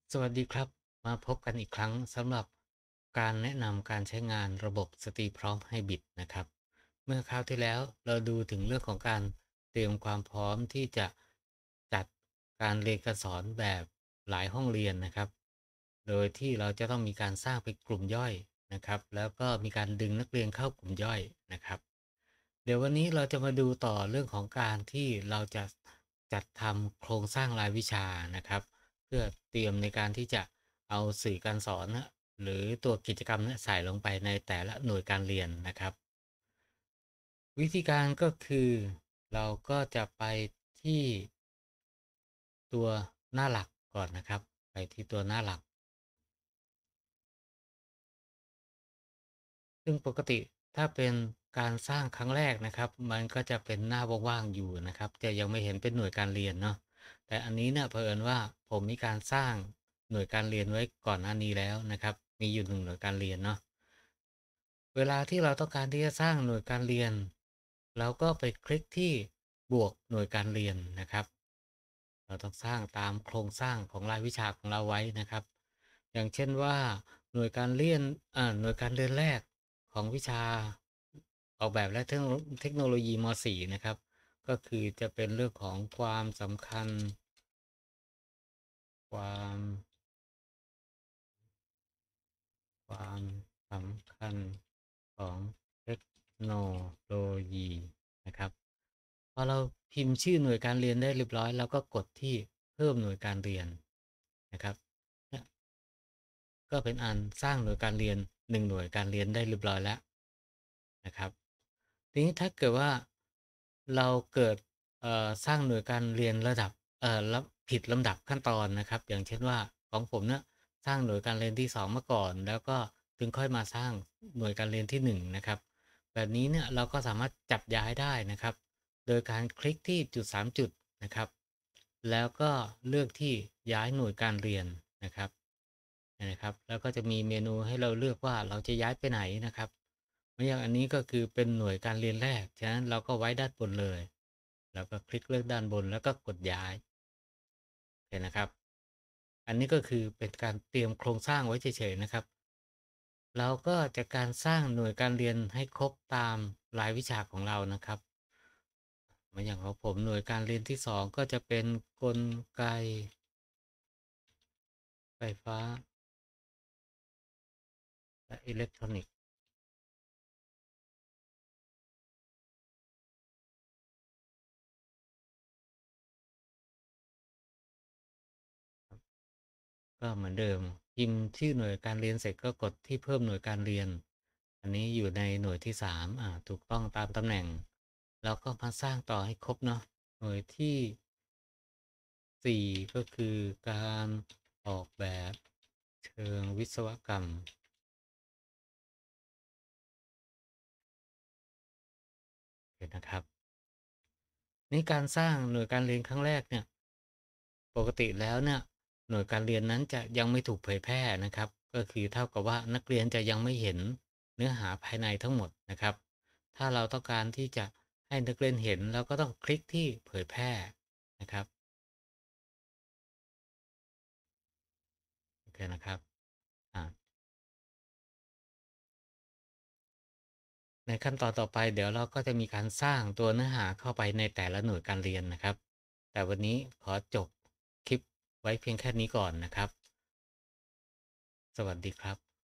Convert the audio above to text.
สวัสดีครับมาพบกันอีกครั้งสำหรับการแนะนำการใช้งานระบบสตรีพร้อมไฮบริดนะครับเมื่อคราวที่แล้วเราดูถึงเรื่องของการเตรียมความพร้อมที่จะจัดการเรียนการสอนแบบหลายห้องเรียนนะครับโดยที่เราจะต้องมีการสร้างเป็นกลุ่มย่อยนะครับแล้วก็มีการดึงนักเรียนเข้ากลุ่มย่อยนะครับเดี๋ยววันนี้เราจะมาดูต่อเรื่องของการที่เราจะจัดทำโครงสร้างรายวิชานะครับ เพื่อเตรียมในการที่จะเอาสื่อการสอนนะหรือตัวกิจกรรมเนี่ยใส่ลงไปในแต่ละหน่วยการเรียนนะครับวิธีการก็คือเราก็จะไปที่ตัวหน้าหลักก่อนนะครับไปที่ตัวหน้าหลักซึ่งปกติถ้าเป็นการสร้างครั้งแรกนะครับมันก็จะเป็นหน้าว่างๆอยู่นะครับจะยังไม่เห็นเป็นหน่วยการเรียนเนาะแต่อันนี้เนี่ยเผอิญว่าผมมีการสร้างหน่วยการเรียนไว้ก่อนหน้านี้แล้วนะครับมีอยู่1หน่วยการเรียนเนาะ เวลาที่เราต้องการที่จะสร้างหน่วยการเรียนเราก็ไปคลิกที่บวกหน่วยการเรียนนะครับเราต้องสร้างตามโครงสร้างของรายวิชาของเราไว้นะครับอย่างเช่นว่าหน่วยการเรียนหน่วยการเรียนแรกของวิชาออกแบบและเทคโนโลยีม .4 นะครับก็คือจะเป็นเรื่องของความสำคัญความความสำคัญของเทคโนโลยีนะครับ พอเราพิมพ์ชื่อหน่วยการเรียนได้เรียบร้อยเราก็กดที่เพิ่มหน่วยการเรียนนะครับเนี่ยก็เป็นอันสร้างหน่วยการเรียน1หน่วยการเรียนได้เรียบร้อยแล้วนะครับทีนี้ถ้าเกิดว่าเราเกิดสร้างหน่วยการเรียนระดับผิดลำดับขั้นตอนนะครับอย่างเช่นว่าของผมเนี่ยสร้างหน่วยการเรียนที่2มาก่อนแล้วก็ถึงค่อยมาสร้างหน่วยการเรียนที่1นะครับแบบนี้เนี่ยเราก็สามารถจับย้ายได้นะครับ โดยการคลิกที่จุด3จุดนะครับแล้วก็เลือกที่ย้ายหน่วยการเรียนนะครับนะครับแล้วก็จะมีเมนูให้เราเลือกว่าเราจะย้ายไปไหนนะครับอย่างอันนี้ก็คือเป็นหน่วยการเรียนแรกฉะนั้นเราก็ไว้ด้านบนเลยแล้วก็คลิกเลือกด้านบนแล้วก็กดย้ายเห็นนะครับอันนี้ก็คือเป็นการเตรียมโครงสร้างไว้เฉยๆนะครับเราก็จะการสร้างหน่วยการเรียนให้ครบตามรายวิชาของเรานะครับ เหมือนอย่างของผมหน่วยการเรียนที่2ก็จะเป็นกลไกไฟฟ้าและอิเล็กทรอนิกส์ก็เหมือนเดิมพิมพ์ชื่อหน่วยการเรียนเสร็จก็กดที่เพิ่มหน่วยการเรียนอันนี้อยู่ในหน่วยที่3ถูกต้องตามตำแหน่งแล้วก็มาสร้างต่อให้ครบเนาะหน่วยที่4ก็คือการออกแบบเชิงวิศวกรรมเห็นนะครับนี่การสร้างหน่วยการเรียนครั้งแรกเนี่ย ปกติแล้วเนี่ยหน่วยการเรียนนั้นจะยังไม่ถูกเผยแพร่นะครับก็คือเท่ากับว่านักเรียนจะยังไม่เห็นเนื้อหาภายในทั้งหมดนะครับถ้าเราต้องการที่จะให้นักเรียนเห็นเราก็ต้องคลิกที่เผยแพร่นะครับโอเคนะครับอ่าในขั้นตอนต่อไปเดี๋ยวเราก็จะมีการสร้างตัวเนื้อหาเข้าไปในแต่ละหน่วยการเรียนนะครับแต่วันนี้ขอจบคลิปไว้เพียงแค่นี้ก่อนนะครับสวัสดีครับ